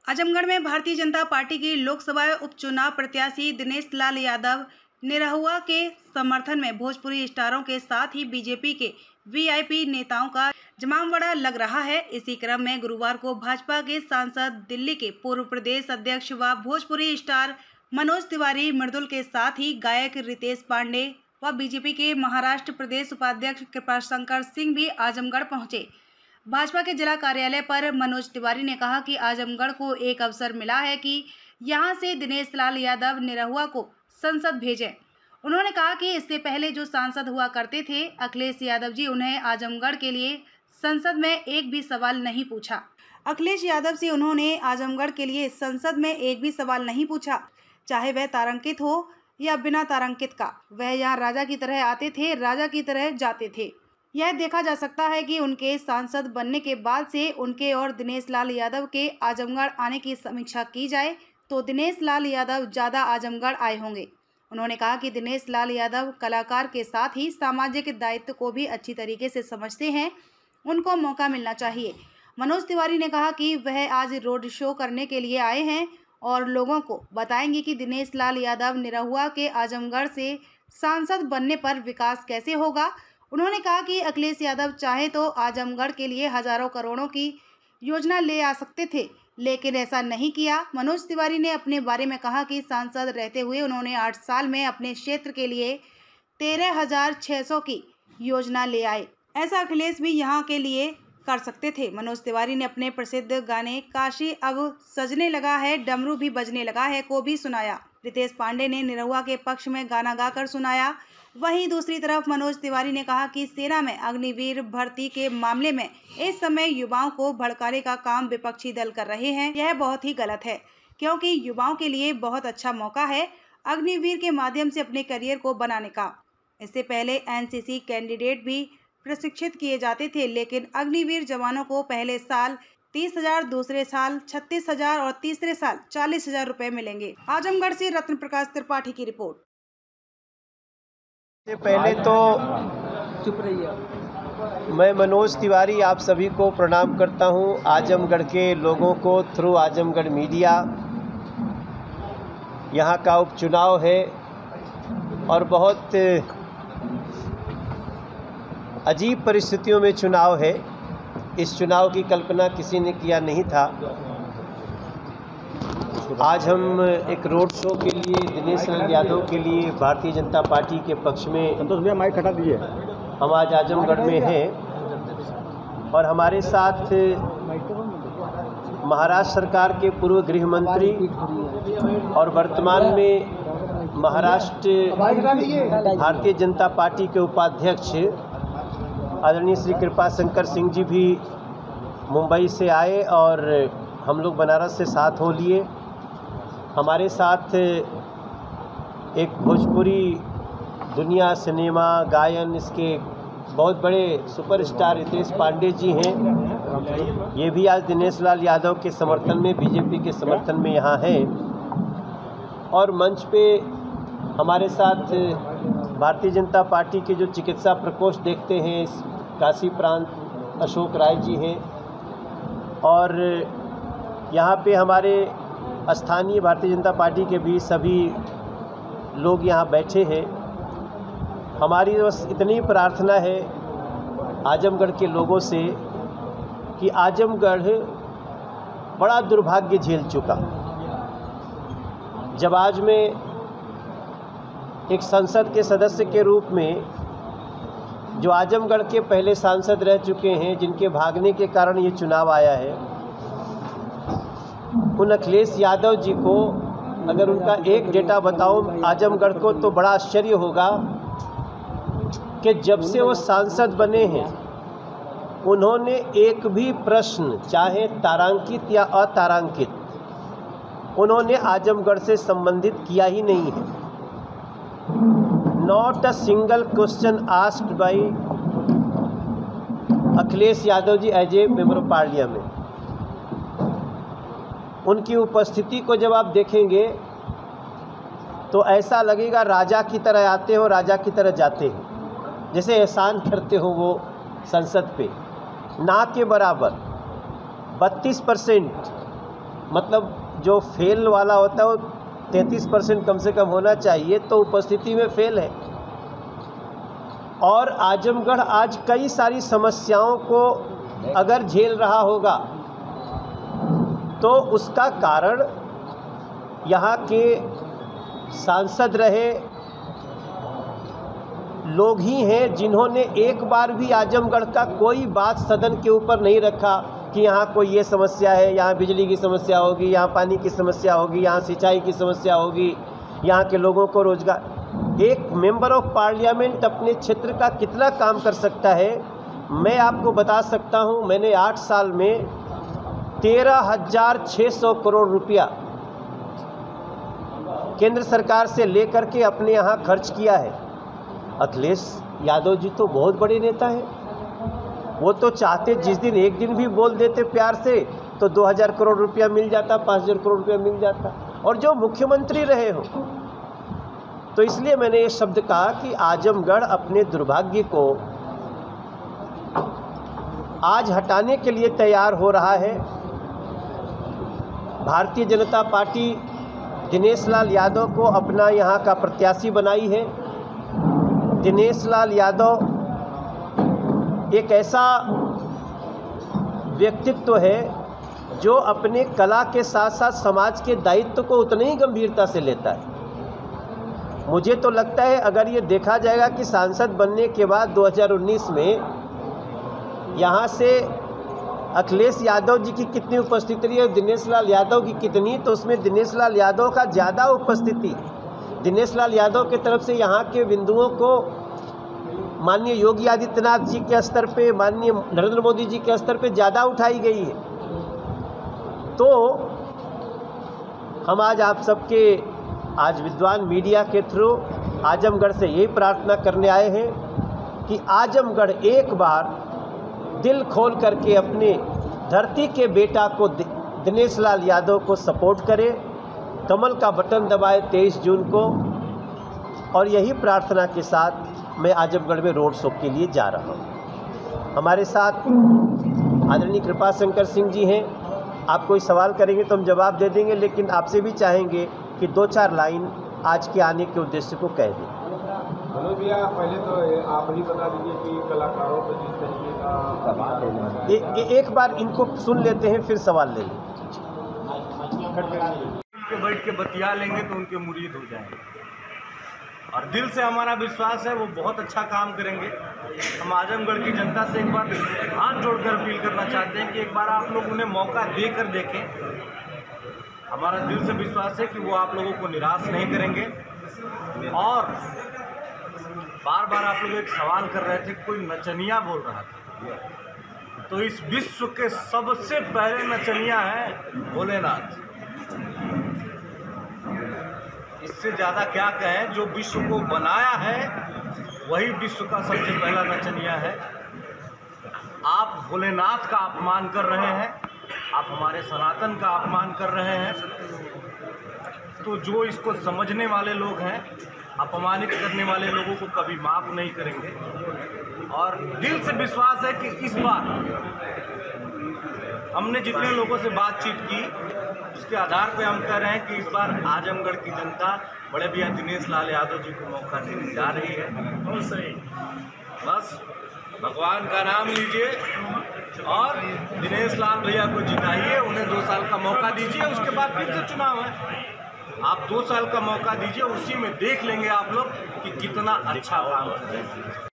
आजमगढ़ में भारतीय जनता पार्टी की लोकसभा उपचुनाव प्रत्याशी दिनेश लाल यादव निरहुआ के समर्थन में भोजपुरी स्टारों के साथ ही बीजेपी के वीआईपी नेताओं का जमावड़ा लग रहा है। इसी क्रम में गुरुवार को भाजपा के सांसद, दिल्ली के पूर्व प्रदेश अध्यक्ष व भोजपुरी स्टार मनोज तिवारी मृदुल के साथ ही गायक रितेश पांडे व बीजेपी के महाराष्ट्र प्रदेश उपाध्यक्ष कृपाशंकर सिंह भी आजमगढ़ पहुंचे। भाजपा के जिला कार्यालय पर मनोज तिवारी ने कहा कि आजमगढ़ को एक अवसर मिला है कि यहां से दिनेश लाल यादव निरहुआ को संसद भेजें। उन्होंने कहा कि इससे पहले जो सांसद हुआ करते थे अखिलेश यादव जी, उन्हें आजमगढ़ के लिए संसद में एक भी सवाल नहीं पूछा। अखिलेश यादव से उन्होंने आजमगढ़ के लिए संसद में एक भी सवाल नहीं पूछा, चाहे वह तारांकित हो या बिना तारांकित का। वह यहाँ राजा की तरह आते थे, राजा की तरह जाते थे। यह देखा जा सकता है कि उनके सांसद बनने के बाद से उनके और दिनेश लाल यादव के आजमगढ़ आने की समीक्षा की जाए तो दिनेश लाल यादव ज़्यादा आजमगढ़ आए होंगे। उन्होंने कहा कि दिनेश लाल यादव कलाकार के साथ ही सामाजिक दायित्व को भी अच्छी तरीके से समझते हैं, उनको मौका मिलना चाहिए। मनोज तिवारी ने कहा कि वह आज रोड शो करने के लिए आए हैं और लोगों को बताएंगे कि दिनेश लाल यादव निरहुआ के आजमगढ़ से सांसद बनने पर विकास कैसे होगा। उन्होंने कहा कि अखिलेश यादव चाहे तो आजमगढ़ के लिए हजारों करोड़ों की योजना ले आ सकते थे, लेकिन ऐसा नहीं किया। मनोज तिवारी ने अपने बारे में कहा कि सांसद रहते हुए उन्होंने 8 साल में अपने क्षेत्र के लिए 13,600 की योजना ले आए। ऐसा अखिलेश भी यहाँ के लिए कर सकते थे। मनोज तिवारी ने अपने प्रसिद्ध गाने काशी अब सजने लगा है, डमरू भी बजने लगा है को भी सुनाया। रितेश पांडे ने निरहुआ के पक्ष में गाना गाकर सुनाया। वहीं दूसरी तरफ मनोज तिवारी ने कहा कि सेना में अग्निवीर भर्ती के मामले में इस समय युवाओं को भड़काने का काम विपक्षी दल कर रहे हैं। यह बहुत ही गलत है, क्योंकि युवाओं के लिए बहुत अच्छा मौका है अग्निवीर के माध्यम से अपने करियर को बनाने का। इससे पहले एनसीसी कैंडिडेट भी प्रशिक्षित किए जाते थे, लेकिन अग्निवीर जवानों को पहले साल 30,000, दूसरे साल 36,000 और तीसरे साल 40,000 रुपए मिलेंगे। आजमगढ़ से रत्न प्रकाश त्रिपाठी की रिपोर्ट। पहले तो चुप रहिए। मैं मनोज तिवारी आप सभी को प्रणाम करता हूं। आजमगढ़ के लोगों को थ्रू आजमगढ़ मीडिया, यहां का उपचुनाव है और बहुत अजीब परिस्थितियों में चुनाव है। इस चुनाव की कल्पना किसी ने किया नहीं था। आज हम एक रोड शो के लिए दिनेश लाल यादव के लिए भारतीय जनता पार्टी के पक्ष में संतोष भैया माइक हटा दीजिए। हम आज आजमगढ़ में हैं और हमारे साथ महाराष्ट्र सरकार के पूर्व गृह मंत्री और वर्तमान में महाराष्ट्र भारतीय जनता पार्टी के उपाध्यक्ष आदरणीय श्री कृपाशंकर सिंह जी भी मुंबई से आए और हम लोग बनारस से साथ हो लिए। हमारे साथ एक भोजपुरी दुनिया सिनेमा गायन इसके बहुत बड़े सुपरस्टार रितेश पांडे जी हैं। ये भी आज दिनेश लाल यादव के समर्थन में, बीजेपी के समर्थन में यहाँ हैं। और मंच पे हमारे साथ भारतीय जनता पार्टी के जो चिकित्सा प्रकोष्ठ देखते हैं काशी प्रांत अशोक राय जी हैं और यहाँ पे हमारे स्थानीय भारतीय जनता पार्टी के भी सभी लोग यहाँ बैठे हैं। हमारी बस इतनी प्रार्थना है आजमगढ़ के लोगों से कि आजमगढ़ बड़ा दुर्भाग्य झेल चुका। जब आज मैं एक संसद के सदस्य के रूप में, जो आजमगढ़ के पहले सांसद रह चुके हैं, जिनके भागने के कारण ये चुनाव आया है, उन अखिलेश यादव जी को अगर उनका एक डेटा बताऊं आजमगढ़ को तो बड़ा आश्चर्य होगा कि जब से वो सांसद बने हैं उन्होंने एक भी प्रश्न, चाहे तारांकित या अतारांकित, उन्होंने आजमगढ़ से संबंधित किया ही नहीं है। Not a single question asked by Akhilesh Yadav ji as a member of parliament. उनकी उपस्थिति को जब आप देखेंगे तो ऐसा लगेगा राजा की तरह आते हो, राजा की तरह जाते हैं, जैसे एहसान करते हो वो संसद पे। ना के बराबर 32% मतलब जो फेल वाला होता है वो 33% कम से कम होना चाहिए, तो उपस्थिति में फेल है। और आजमगढ़ आज कई सारी समस्याओं को अगर झेल रहा होगा तो उसका कारण यहाँ के सांसद रहे लोग ही हैं जिन्होंने एक बार भी आजमगढ़ का कोई बात सदन के ऊपर नहीं रखा कि यहाँ कोई ये समस्या है, यहाँ बिजली की समस्या होगी, यहाँ पानी की समस्या होगी, यहाँ सिंचाई की समस्या होगी, यहाँ के लोगों को रोजगार। एक मेंबर ऑफ पार्लियामेंट अपने क्षेत्र का कितना काम कर सकता है, मैं आपको बता सकता हूँ। मैंने 8 साल में 13,600 करोड़ रुपया केंद्र सरकार से लेकर के अपने यहाँ खर्च किया है। अखिलेश यादव जी तो बहुत बड़े नेता हैं, वो तो चाहते जिस दिन एक दिन भी बोल देते प्यार से तो 2,000 करोड़ रुपया मिल जाता, 5,000 करोड़ रुपया मिल जाता, और जो मुख्यमंत्री रहे हो। तो इसलिए मैंने ये शब्द कहा कि आजमगढ़ अपने दुर्भाग्य को आज हटाने के लिए तैयार हो रहा है। भारतीय जनता पार्टी दिनेश लाल यादव को अपना यहाँ का प्रत्याशी बनाई है। दिनेश लाल यादव एक ऐसा व्यक्तित्व है जो अपने कला के साथ साथ समाज के दायित्व को उतनी ही गंभीरता से लेता है। मुझे तो लगता है अगर ये देखा जाएगा कि सांसद बनने के बाद 2019 में यहाँ से अखिलेश यादव जी की कितनी उपस्थिति रही है, दिनेश लाल यादव की कितनी, तो उसमें दिनेश लाल यादव का ज़्यादा उपस्थिति, दिनेश लाल यादव के तरफ से यहाँ के बिंदुओं को माननीय योगी आदित्यनाथ जी के स्तर पे, माननीय नरेंद्र मोदी जी के स्तर पे ज़्यादा उठाई गई है। तो हम आज आप सबके आज विद्वान मीडिया के थ्रू आजमगढ़ से यही प्रार्थना करने आए हैं कि आजमगढ़ एक बार दिल खोल करके अपने धरती के बेटा को दिनेश लाल यादव को सपोर्ट करे, कमल का बटन दबाए 23 जून को। और यही प्रार्थना के साथ मैं आजमगढ़ में रोड शो के लिए जा रहा हूँ। हमारे साथ आदरणीय कृपा शंकर सिंह जी हैं। आप कोई सवाल करेंगे तो हम जवाब दे देंगे, लेकिन आपसे भी चाहेंगे कि 2-4 लाइन आज के आने के उद्देश्य को कह दें। मनोज भैया, पहले तो आप ही बता दीजिए कि कलाकारों पर जिस तरीके का एक बार इनको सुन लेते हैं फिर सवाल ले लें। बैठ के बतिया लेंगे तो उनके मुरीद हो जाएंगे, और दिल से हमारा विश्वास है वो बहुत अच्छा काम करेंगे। हम आजमगढ़ की जनता से एक बार हाथ जोड़कर अपील करना चाहते हैं कि एक बार आप लोग उन्हें मौका देकर देखें। हमारा दिल से विश्वास है कि वो आप लोगों को निराश नहीं करेंगे। और बार बार आप लोग एक सवाल कर रहे थे, कोई नचनिया बोल रहा था, तो इस विश्व के सबसे पहले नचनिया हैं भोलेनाथ। इससे ज़्यादा क्या कहें, जो विश्व को बनाया है वही विश्व का सबसे पहला नचनिया है। आप भोलेनाथ का अपमान कर रहे हैं, आप हमारे सनातन का अपमान कर रहे हैं। तो जो इसको समझने वाले लोग हैं, अपमानित करने वाले लोगों को कभी माफ़ नहीं करेंगे। और दिल से विश्वास है कि इस बार हमने जितने लोगों से बातचीत की उसके आधार पे हम कह रहे हैं कि इस बार आजमगढ़ की जनता बड़े भैया दिनेश लाल यादव जी को मौका देने जा रही है। बहुत सही, बस भगवान का नाम लीजिए और दिनेश लाल भैया को जिताइए, उन्हें 2 साल का मौका दीजिए, उसके बाद फिर से चुनाव है। आप 2 साल का मौका दीजिए, उसी में देख लेंगे आप लोग कि कितना अच्छा काम कर रहे हैं।